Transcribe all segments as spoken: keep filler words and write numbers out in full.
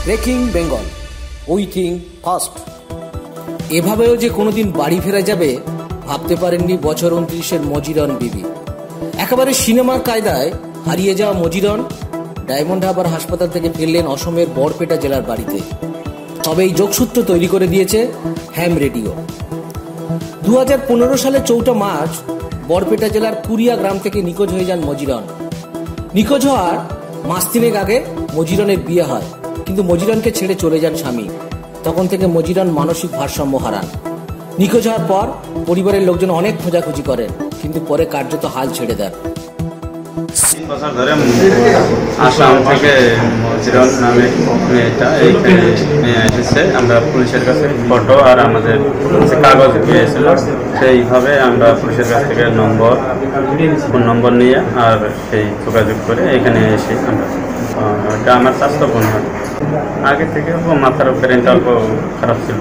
Breaking Bengal, we think first. এভাবেও যে কোনোদিন বাড়ি ফেরা যাবে ভাবতে পারেননি বছর উনত্রিশের মজিরন বিবি। একেবারে সিনেমার কায়দায় হারিয়ে যাওয়া মজিরন ডায়মন্ড হারবার হাসপাতাল থেকে ফিরলেন অসমের বরপেটা জেলার বাড়িতে। তবে এই যোগসূত্র তৈরি করে দিয়েছে হ্যাম রেডিও। দু হাজার পনেরো সালে চৌঠা মার্চ বরপেটা জেলার কুরিয়া গ্রাম থেকে নিখোঁজ হয়ে যান মজিরন। নিখোঁজ হওয়ার মাস তিনেক আগে মজিরনের বিয়ে হয়, কিন্তু মজিরনকে ছেড়ে চলে যান স্বামী। তখন থেকে মজিরন মানসিক ভারসাম্য হারান। নিখোঁজ হওয়ার পর পরিবারের লোকজন অনেক খোঁজাখুঁজি করেন, কিন্তু পরে কার্যত হাল ছেড়ে দেন। তিন বছর ধরে আসাম থেকে মজিরন নামে মেয়েটা এইখানে নিয়ে এসেছে। আমরা পুলিশের কাছে ফটো আর আমাদের কাগজ পেয়েছিল, সেইভাবে আমরা পুলিশের কাছ থেকে নম্বর ফোন নম্বর নিয়ে আর সেই যোগাযোগ করে এখানে এসে আমরা এটা আমার স্বাস্থ্য বোন হয়। আগে থেকে মাথার ব্রেনটা অল্প খারাপ ছিল।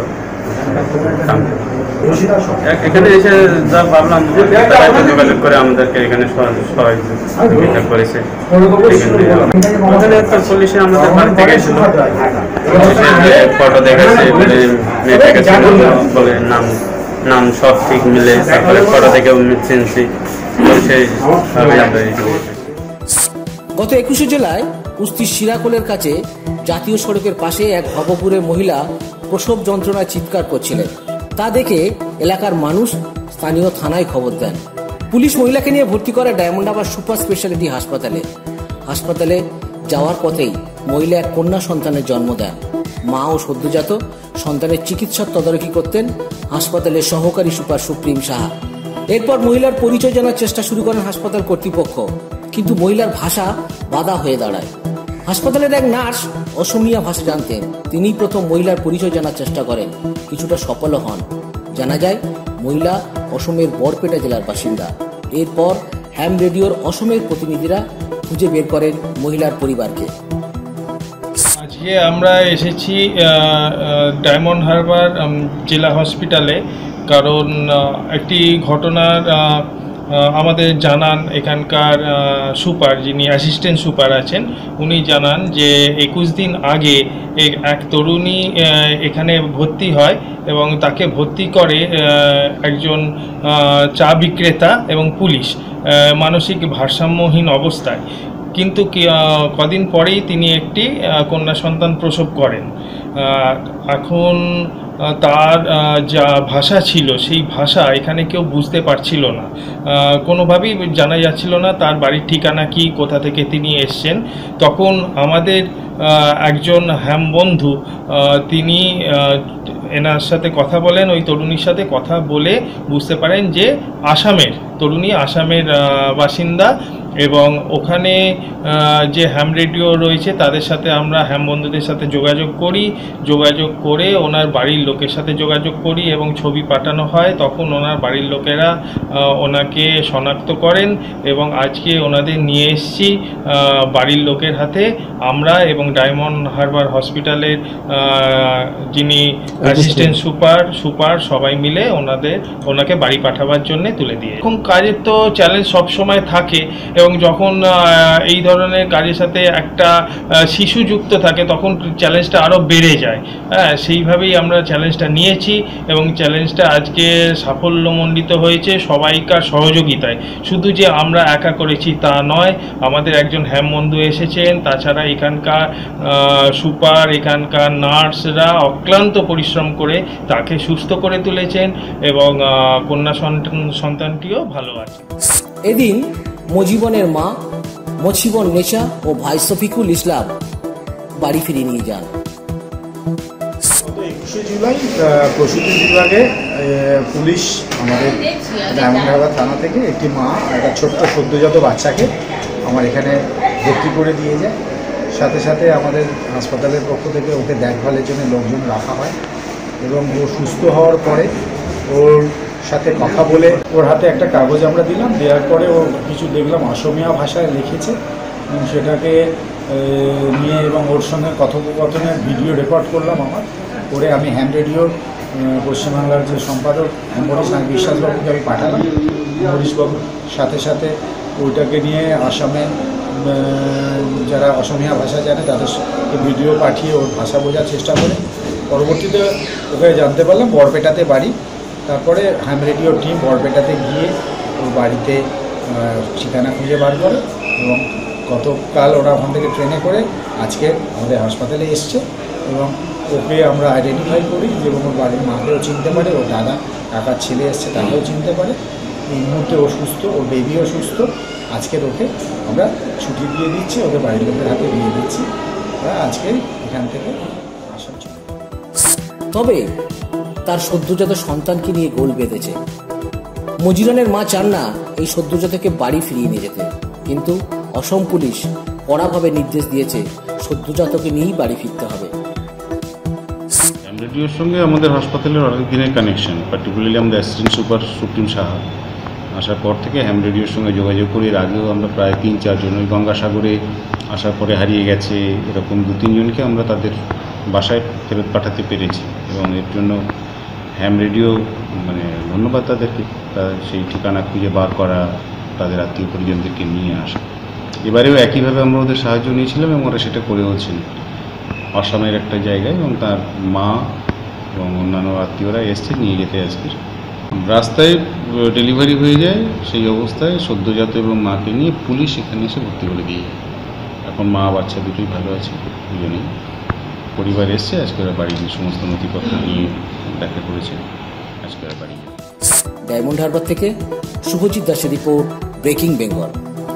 এখানে এসে যা ভাবলাম যোগাযোগ করে আমাদেরকে এখানে সহযোগিতা করেছে। ওখানে একটা পুলিশে আমাদের বাড়ি থেকে এসেছিল, ফটো দেখেছে মেয়েটাকে বলে নাম নাম সব ঠিক মিলে, তারপরে ফটো দেখেও চিনছি। সেইভাবে আমরা গত একুশে জুলাই কুস্তির শিরাকোলের কাছে জাতীয় সড়কের পাশে এক ভবপুরের মহিলা প্রসব যন্ত্রণায় চিৎকার করছিলেন। তা দেখে এলাকার মানুষ স্থানীয় থানায় খবর দেন। পুলিশ মহিলাকে নিয়ে ভর্তি করে ডায়মন্ড হারবার সুপার স্পেশালিটি হাসপাতালে। হাসপাতালে যাওয়ার পথেই মহিলা এক কন্যা সন্তানের জন্ম দেন। মা ও সদ্যজাত সন্তানের চিকিৎসার তদারকি করতেন হাসপাতালের সহকারী সুপার সুপ্রিম সাহা। এরপর মহিলার পরিচয় জানার চেষ্টা শুরু করেন হাসপাতাল কর্তৃপক্ষ, কিন্তু মহিলার ভাষা বাধা হয়ে দাঁড়ায়। হাসপাতালের এক নার্স অসমিয়া ভাষা জানতেন, তিনিই প্রথম মহিলার পরিচয় জানার চেষ্টা করেন। কিছুটা সফলও হন। জানা যায় মহিলা অসমের বরপেটা জেলার বাসিন্দা। এরপর হ্যাম রেডিওর অসমের প্রতিনিধিরা খুঁজে বের করেন মহিলার পরিবারকে। আজকে আমরা এসেছি ডায়মন্ড হারবার জেলা হসপিটালে, কারণ একটি ঘটনার আমাদের জানান এখানকার সুপার, যিনি অ্যাসিস্ট্যান্ট সুপার আছেন, উনি জানান যে একুশ দিন আগে এক তরুণী এখানে ভর্তি হয় এবং তাকে ভর্তি করে একজন চা বিক্রেতা এবং পুলিশ মানসিক ভারসাম্যহীন অবস্থায়। কিন্তু কদিন পরেই তিনি একটি কন্যা সন্তান প্রসব করেন। এখন তার যা ভাষা ছিল সেই ভাষা এখানে কেউ বুঝতে পারছিল না, কোনোভাবেই জানা যাচ্ছিল না তার বাড়ির ঠিকানা কি, কোথা থেকে তিনি এসছেন। তখন আমাদের একজন হ্যাম বন্ধু তিনি এনার সাথে কথা বলেন, ওই তরুণীর সাথে কথা বলে বুঝতে পারেন যে আসামের তরুণী, আসামের বাসিন্দা। এবং ওখানে যে হ্যাম রেডিও রয়েছে তাদের সাথে আমরা হ্যাম বন্ধুদের সাথে যোগাযোগ করি, যোগাযোগ করে ওনার বাড়ির লোকের সাথে যোগাযোগ করি এবং ছবি পাঠানো হয়। তখন ওনার বাড়ির লোকেরা ওনাকে শনাক্ত করেন এবং আজকে ওনাদের নিয়ে এসেছি বাড়ির লোকের হাতে। আমরা এবং ডায়মন্ড হারবার হসপিটালের যিনি অ্যাসিস্ট্যান্ট সুপার সুপার সবাই মিলে ওনাদের ওনাকে বাড়ি পাঠাবার জন্য তুলে দিয়ে। এখন কাজের তো চ্যালেঞ্জ সবসময় থাকে, এবং যখন এই ধরনের কাজের সাথে একটা শিশু যুক্ত থাকে তখন চ্যালেঞ্জটা আরও বেড়ে যায়। হ্যাঁ, সেইভাবেই আমরা চ্যালেঞ্জটা নিয়েছি এবং চ্যালেঞ্জটা আজকে সাফল্যমণ্ডিত হয়েছে সবাইকার সহযোগিতায়। শুধু যে আমরা একা করেছি তা নয়, আমাদের একজন হ্যাম বন্ধু এসেছেন, তাছাড়া এখানকার সুপার, এখানকার নার্সরা অক্লান্ত পরিশ্রম করে তাকে সুস্থ করে তুলেছেন এবং কন্যা সন্তান সন্তানটিও ভালো আছে। এদিন মজিবনের মা মছিবন নেশা ও ভাই শফিকুল ইসলাম বাড়ি ফিরিয়ে নিয়ে যান। একুশে জুলাই প্রসূতি বিভাগে পুলিশ আমাদের ডায়মন্ড হারবার থানা থেকে একটি মা একটা ছোট্ট সদ্যজাত বাচ্চাকে আমার এখানে ভর্তি করে দিয়ে যায়। সাথে সাথে আমাদের হাসপাতালের পক্ষ থেকে ওকে দেখভালের জন্য লোকজন রাখা হয় এবং ও সুস্থ হওয়ার পরে ওর সাথে কথা বলে ওর হাতে একটা কাগজ আমরা দিলাম। দেওয়ার পরে ও কিছু দেখলাম অসমীয়া ভাষায় লিখেছে, সেটাকে নিয়ে এবং ওর সঙ্গে কথোপকথনের ভিডিও রেকর্ড করলাম আমার করে আমি হ্যাম রেডিওর পশ্চিমবাংলার যে সম্পাদক মনীষ নাগ বিশ্বাসবাবুকে আমি পাঠালাম। মনীষবাবুর সাথে সাথে ওইটাকে নিয়ে আসামে যারা অসমীয়া ভাষা জানে তাদের ভিডিও পাঠিয়ে ওর ভাষা বোঝার চেষ্টা করে। পরবর্তীতে ওকে জানতে পারলাম বরপেটাতে বাড়ি। তারপরে হ্যাম রেডিও টিম বরপেটাতে গিয়ে ওর বাড়িতে ঠিকানা খুঁজে বার করে এবং গতকাল ওরা ওখান থেকে ট্রেনে করে আজকে আমাদের হাসপাতালে এসছে এবং ওকে আমরা আইডেন্টিফাই করি এবং ওর বাড়ির মাকেও চিনতে পারে, ওর দাদা কাকার ছেলে এসছে তাকেও চিনতে পারে। এই মুহূর্তে ও সুস্থ, ওর বেবিও সুস্থ। আজকের ওকে আমরা ছুটি দিয়ে দিচ্ছি, ওদের বাড়ির লোকের হাতে দিয়ে দিচ্ছি। ওরা আজকে এখান থেকে আসার জন্য। তবে তার সদ্যজাত সন্তানকে নিয়ে গোল বেঁধেছে। মজিরানের মা চান না এই সদ্যজাতকে বাড়ি ফিরিয়ে নিয়ে যেতে, কিন্তু অসম পুলিশ কড়াভাবে নির্দেশ দিয়েছে সদ্যজাতকে নিয়েই বাড়ি ফিরতে হবে। রেডিওর সঙ্গে আমাদের হাসপাতালের অনেক দিনের কানেকশন, পার্টিকুলারলি আমাদের অ্যাসিস্ট্যান্ট সুপার সুপ্রিম সাহা আসার পর থেকে হ্যাম রেডিওর সঙ্গে যোগাযোগ করি। এর আগেও আমরা প্রায় তিন চারজন ওই গঙ্গাসাগরে আসার পরে হারিয়ে গেছে এরকম দু তিনজনকে আমরা তাদের বাসায় ফেরত পাঠাতে পেরেছি এবং এর জন্য হ্যাম রেডিও মানে ধন্যবাদ তাদেরকে, তার সেই ঠিকানা খুঁজে বার করা, তাদের আত্মীয় পরিজনদেরকে নিয়ে আসা। এবারেও একইভাবে আমরা ওদের সাহায্য নিয়েছিলাম এবং ওরা সেটা করেওছেন আসামের একটা জায়গায়, এবং তার মা এবং অন্যান্য আত্মীয়রা এসছে নিয়ে যেতে। আজকের রাস্তায় ডেলিভারি হয়ে যায়, সেই অবস্থায় সদ্যজাত এবং মাকে নিয়ে পুলিশ এখানে এসে ভর্তি করে দিয়ে যায়। এখন মা বাচ্চা দুটোই ভালো আছে, দুজনেই পরিবার এসছে। আজকে ওরা বাড়ি সমস্ত নথিপত্র নিয়ে দেখা করেছে, আজকে ওরা বাড়ি। ডায়মন্ড হারবার থেকে শুভজিৎ দাসের রিপোর্ট, ব্রেকিং বেঙ্গল।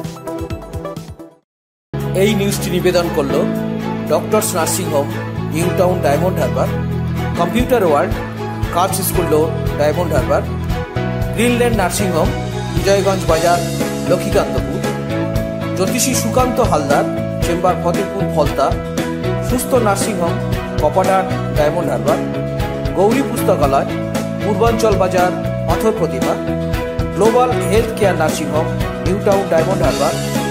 এই নিউজটি নিবেদন করল doctors nursing home, New Town, Diamond Harbour, computer world, cars school road, Diamond Harbour, Greenland nursing home, Bijoyganj Bazar, Lakshmikantapur, জ্যোতিষী Sukanta Haldar, chamber Fatepur, Falta, Sustho nursing home, কপাডার, Diamond Harbour, Gouri Pustakalay, Purbanchal Bazar, author Pratibha, global health care nursing home, New Town, Diamond Harbour,